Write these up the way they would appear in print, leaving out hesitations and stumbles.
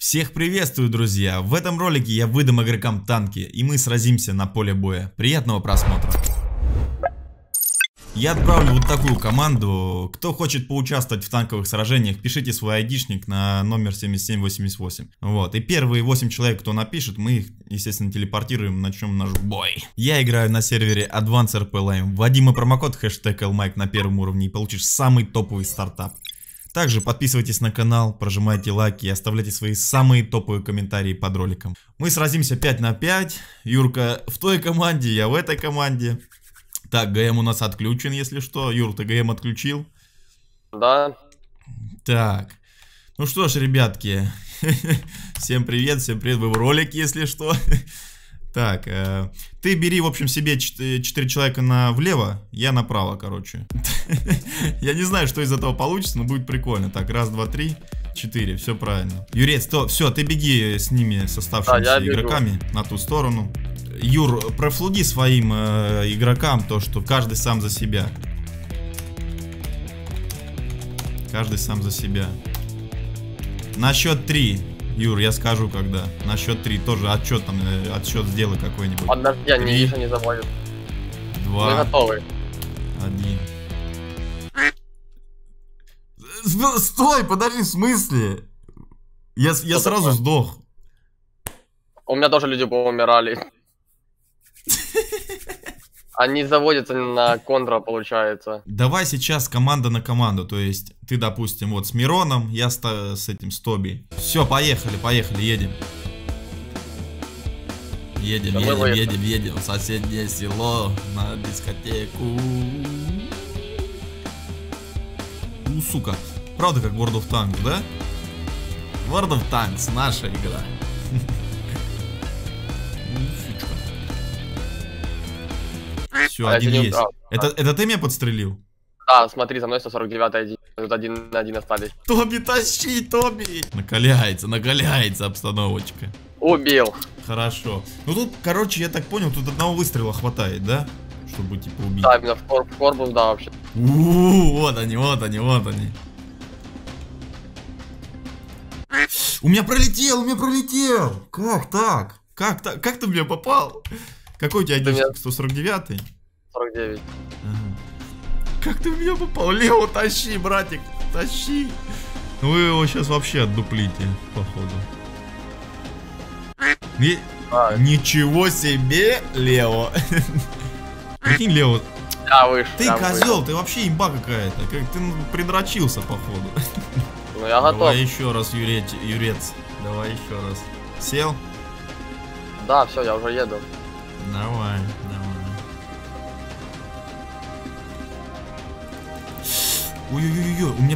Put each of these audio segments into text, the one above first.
Всех приветствую, друзья! В этом ролике я выдам игрокам танки, и мы сразимся на поле боя. Приятного просмотра! Я отправлю вот такую команду. Кто хочет поучаствовать в танковых сражениях, пишите свой айдишник на номер 7788. Вот, и первые 8 человек, кто напишет, мы их, естественно, телепортируем, начнем наш бой. Я играю на сервере Advance RP Lime. Вводи мой промокод хэштег LMike на первом уровне и получишь самый топовый стартап. Также подписывайтесь на канал, прожимайте лайки и оставляйте свои самые топовые комментарии под роликом. Мы сразимся 5 на 5. Юрка в той команде, я в этой команде. Так, ГМ у нас отключен, если что. Юр, ты ГМ отключил? Да. Так, ну что ж, ребятки. Всем привет, вы в ролике, если что. Так, ты бери, в общем, себе 4 человека влево, я направо, короче. Я не знаю, что из этого получится, но будет прикольно. Так, раз, два, три, 4, все правильно. Юрец, все, ты беги с ними, с оставшимися игроками на ту сторону. Юр, профлуги своим игрокам то, что каждый сам за себя. Каждый сам за себя. На счет 3. Юр, я скажу когда. На счет 3 тоже отчет там, отсчет сделай какой-нибудь. Подожди, они еще не заводят. 2. Мы готовы. 1. Стой, подожди, в смысле? Я сразу такое? Сдох. У меня тоже люди поумирали. Они заводятся на контра, получается. Давай сейчас команда на команду. То есть ты, допустим, вот с Мироном, я с Тоби. Все, поехали, едем. Едем в соседнее село на дискотеку. Сука. Правда, как World of Tanks, да? World of Tanks, наша игра. Все, один есть. Это ты меня подстрелил? Да, смотри, за мной 149 тут 1 на 1 остались. Тоби, тащи, Тоби! Накаляется обстановочка. Убил. Хорошо. Ну тут, короче, я так понял, тут одного выстрела хватает, да? Чтобы типа убить. Да, именно в корпус, да, вообще. Вот они. У меня пролетел! Как так? Как ты в меня попал? Какой у тебя один? 149-й? 49. Ага. Как ты в меня попал? Лео, тащи, братик, тащи. Ну вы его сейчас вообще отдуплите, походу. Ничего себе, Лео. Прикинь, Лео. Ты козел, ты вообще имба какая-то. Ты придрочился, походу. Ну я готов. Давай еще раз, Юрец. Давай еще раз. Сел? Да, все, я уже еду. Давай. Ой-ой-ой, у меня...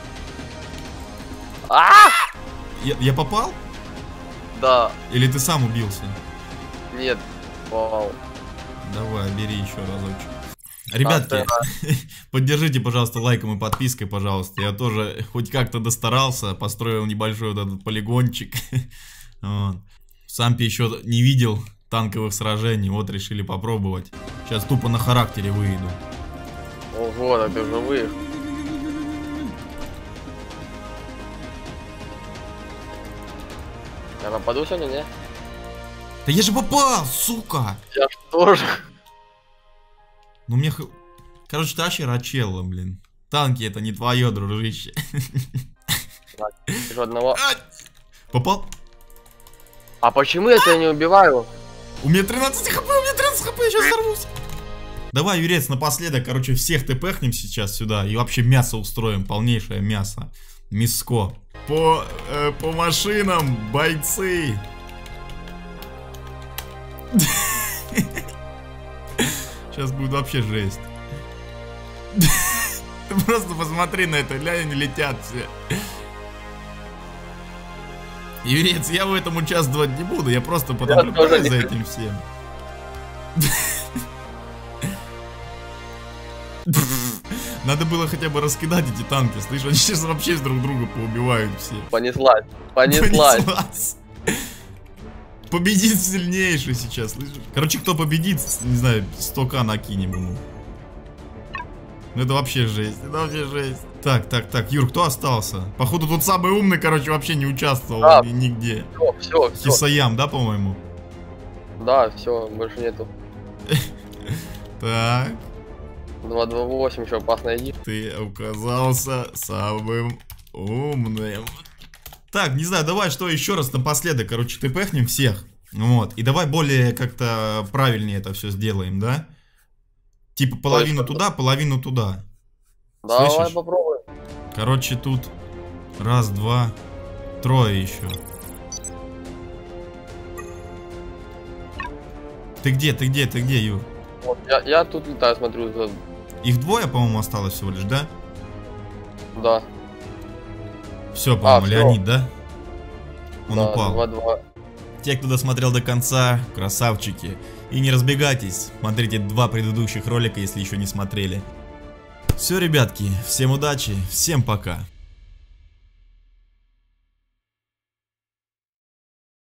Я попал? Да. Или ты сам убился? Нет. Вау. Давай, бери еще разочек. Ребятки, поддержите, пожалуйста, лайком и подпиской, пожалуйста. Я тоже хоть как-то достарался, построил небольшой вот этот полигончик. Вот. Сам-то еще не видел танковых сражений, вот решили попробовать. Сейчас тупо на характере выйду. Ого, так ты живых. Я нападу сегодня, не? Да я же попал, сука! Я тоже. Ну мне... Короче, ты вообще рачелла, блин. Танки это не твое, дружище. Еще одного. Попал? А почему я тебя не убиваю? У меня 13 хп, я сейчас взорвусь. Давай, Юрец, напоследок, короче, всех тпхнем сейчас сюда и вообще мясо устроим, полнейшее мясо. Мяско. По машинам, бойцы. Сейчас будет вообще жесть. Ты просто посмотри на это, глянь, они летят все. Юрец, я в этом участвовать не буду, я просто понаблюдаю за этим всем. Надо было хотя бы раскидать эти танки, слышишь, они сейчас вообще друг друга поубивают все. Понеслась. Победит сильнейший сейчас, слышишь? Короче, кто победит, не знаю, 100к накинем ему. Ну это вообще жесть, это вообще жесть. Так, Юр, кто остался? Походу тут самый умный, короче, вообще не участвовал нигде. Все. Хисаям, да, по-моему? Да, все, больше нету. Так. 228, еще опасная иди. Ты оказался самым умным. Так, не знаю, давай что еще раз напоследок, короче, ты пехнем всех. Вот, и давай более как-то правильнее это все сделаем, да? Типа половину туда, половину туда. Давай Слышишь? попробуем. Короче, тут раз, два, трое еще. Ты где, Юр? Вот, я тут летаю, смотрю. Их двое, по-моему, осталось всего лишь, да? Да. Все, по-моему, всё. Леонид, да? Он Да, упал. 2-2. Те, кто досмотрел до конца, красавчики. И не разбегайтесь, смотрите 2 предыдущих ролика, если еще не смотрели. Все, ребятки, всем удачи, всем пока.